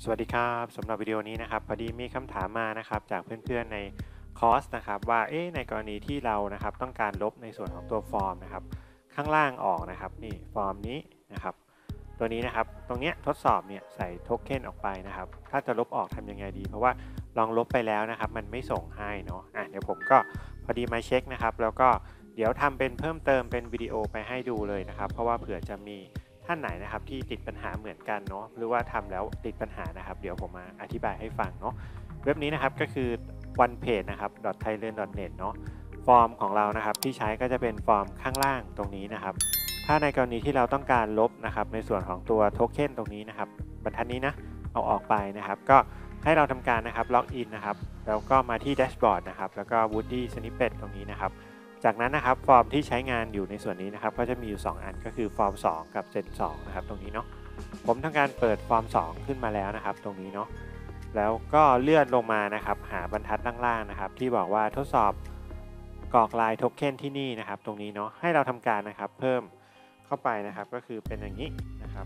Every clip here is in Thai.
สวัสดีครับสำหรับวิดีโอนี้นะครับพอดีมีคำถามมานะครับจากเพื่อนๆในคอร์สนะครับว่าในกรณีที่เรานะครับต้องการลบในส่วนของตัวฟอร์มนะครับข้างล่างออกนะครับนี่ฟอร์มนี้นะครับตัวนี้นะครับตรงเนี้ยทดสอบเนี่ยใส่โทเค็นออกไปนะครับถ้าจะลบออกทำยังไงดีเพราะว่าลองลบไปแล้วนะครับมันไม่ส่งให้เนาะเดี๋ยวผมก็พอดีมาเช็คนะครับแล้วก็เดี๋ยวทำเป็นเพิ่มเติมเป็นวิดีโอไปให้ดูเลยนะครับเพราะว่าเผื่อจะมีท่านไหนนะครับที่ติดปัญหาเหมือนกันเนาะหรือว่าทำแล้วติดปัญหานะครับเดี๋ยวผมมาอธิบายให้ฟังเนาะเว็บนี้นะครับก็คือ onepage นะครับ .thailearn.net เนาะฟอร์มของเรานะครับที่ใช้ก็จะเป็นฟอร์มข้างล่างตรงนี้นะครับถ้าในกรณีที่เราต้องการลบนะครับในส่วนของตัวโทเค็นตรงนี้นะครับบรรทัดนี้นะเอาออกไปนะครับก็ให้เราทำการนะครับล็อกอินนะครับแล้วก็มาที่แดชบอร์ดนะครับแล้วก็ Woody Snippet ตรงนี้นะครับจากนั้นนะครับฟอร์มที่ใช้งานอยู่ในส่วนนี้นะครับก็จะมีอยู่2อันก็คือฟอร์ม2กับเซน2นะครับตรงนี้เนาะผมทำการเปิดฟอร์ม2ขึ้นมาแล้วนะครับตรงนี้เนาะแล้วก็เลื่อนลงมานะครับหาบรรทัดล่างๆนะครับที่บอกว่าทดสอบกรอกลายโทเค็นที่นี่นะครับตรงนี้เนาะให้เราทำการนะครับเพิ่มเข้าไปนะครับก็คือเป็นอย่างนี้นะครับ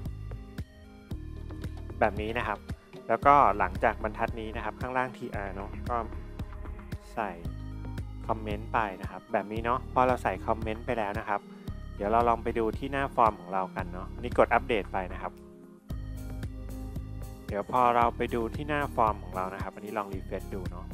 แบบนี้นะครับแล้วก็หลังจากบรรทัดนี้นะครับข้างล่าง tr เนาะก็ใส่คอมเมนต์ไปนะครับแบบนี้เนาะพอเราใส่คอมเมนต์ไปแล้วนะครับเดี๋ยวเราลองไปดูที่หน้าฟอร์มของเรากันเนาะนี่กดอัปเดตไปนะครับเดี๋ยวพอเราไปดูที่หน้าฟอร์มของเรานะครับอันนี้ลองรีเฟรชดูเนาะ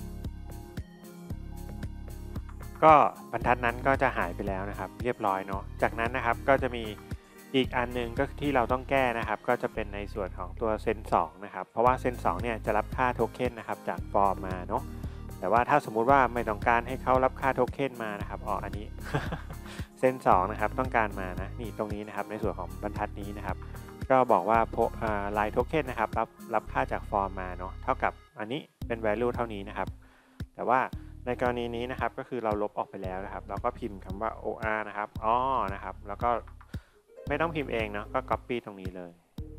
ก็บรรทัดนั้นก็จะหายไปแล้วนะครับเรียบร้อยเนาะจากนั้นนะครับก็จะมีอีกอันนึงก็ที่เราต้องแก้นะครับก็จะเป็นในส่วนของตัวเซน2นะครับเพราะว่าเซน2เนี่ยจะรับค่าโทเค็นนะครับจากฟอร์มมาเนาะแต่ว่าถ้าสมมุติว่าไม่ต้องการให้เขารับค่าโทเค็นมานะครับอันนี้ เซน2นะครับต้องการมานะนี่ตรงนี้นะครับในส่วนของบรรทัดนี้นะครับก็บอกว่าลายโทเค็นนะครับรับค่าจากฟอร์มมาเนาะเท่ากับอันนี้เป็น value เท่านี้นะครับแต่ว่าในกรณีนี้นะครับก็คือเราลบออกไปแล้วนะครับเราก็พิมพ์คำว่า or นะครับนะครับแล้วก็ไม่ต้องพิมพ์เองเนาะก็ copy ตรงนี้เลย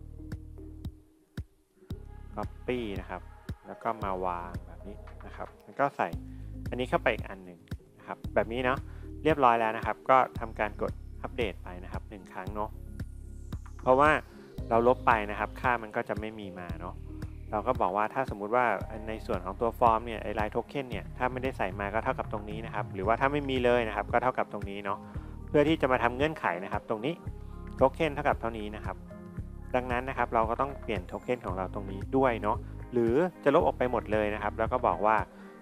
copy นะครับแล้วก็มาวางแบบนี้นะครับแล้วก็ใส่อันนี้เข้าไปอีกอันหนึ่งนะครับแบบนี้เนาะเรียบร้อยแล้วนะครับก็ทำการกดอัปเดตไปนะครับ1ครั้งเนาะเพราะว่าเราลบไปนะครับค่ามันก็จะไม่มีมาเนาะเราก็บอกว่าถ้าสมมุติว่าในส่วนของตัวฟอร์มเนี่ยไอ้ลายโทเค็นเนี่ยถ้าไม่ได้ใส่มาก็เท่ากับตรงนี้นะครับหรือว่าถ้าไม่มีเลยนะครับก็เท่ากับตรงนี้เนาะเพื่อที่จะมาทำเงื่อนไขนะครับตรงนี้โทเค็นเท่ากับเท่านี้นะครับดังนั้นนะครับเราก็ต้องเปลี่ยนโทเค็นของเราตรงนี้ด้วยเนาะหรือจะลบออกไปหมดเลยนะครับแล้วก็บอกว่า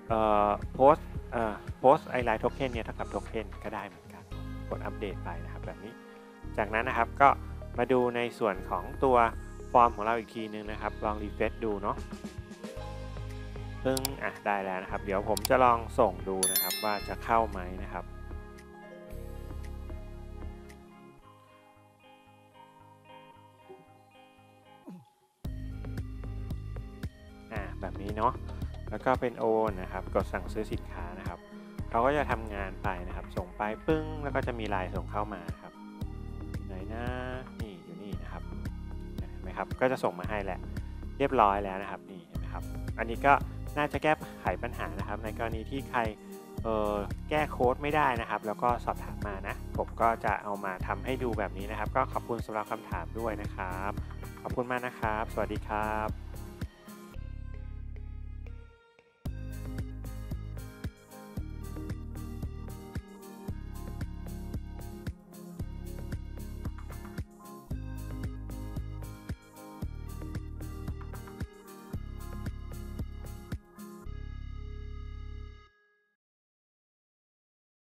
post ไอไลน์โทเค็นเนี่ยเท่ากับโทเค็นก็ได้เหมือนกันกดอัปเดตไปนะครับแบบนี้จากนั้นนะครับก็มาดูในส่วนของตัวฟอร์มของเราอีกทีนึงนะครับลองรีเฟรชดูเนาะได้แล้วนะครับเดี๋ยวผมจะลองส่งดูนะครับว่าจะเข้าไหมนะครับแบบนี้เนาะแล้วก็เป็นโอนนะครับกดสั่งซื้อสินค้านะครับเขาก็จะทำงานไปนะครับส่งไปปึ้งแล้วก็จะมีไลน์ส่งเข้ามาครับไหนนะนี่อยู่นี่นะครับเห็นไหมครับก็จะส่งมาให้แหละเรียบร้อยแล้วนะครับนี่เห็นไหมครับอันนี้ก็น่าจะแก้ไขปัญหานะครับในกรณีที่ใครแก้โค้ดไม่ได้นะครับแล้วก็สอบถามมานะผมก็จะเอามาทำให้ดูแบบนี้นะครับก็ขอบคุณสำหรับคำถามด้วยนะครับขอบคุณมากนะครับสวัสดีครับ